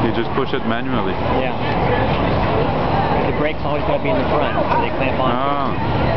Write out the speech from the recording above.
You just push it manually. Yeah. The brake's always got to be in the front, so they clamp on. Ah.